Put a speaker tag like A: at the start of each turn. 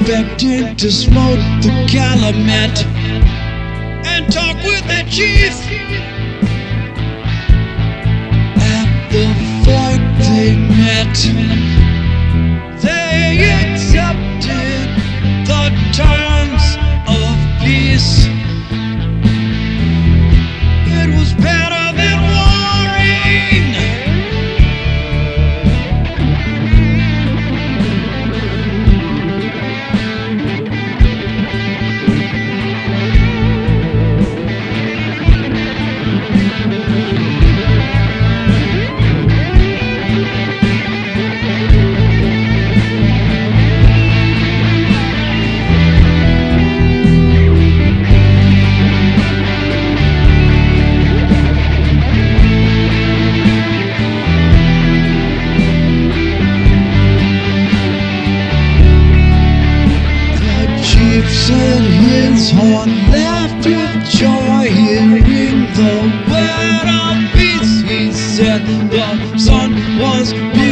A: expecting to smoke the calumet and talk with the chief. At the fort they met. They accepted the terms of peace. It was better than warring. Said his horn laughed with joy, hearing the word of peace. He said the sun was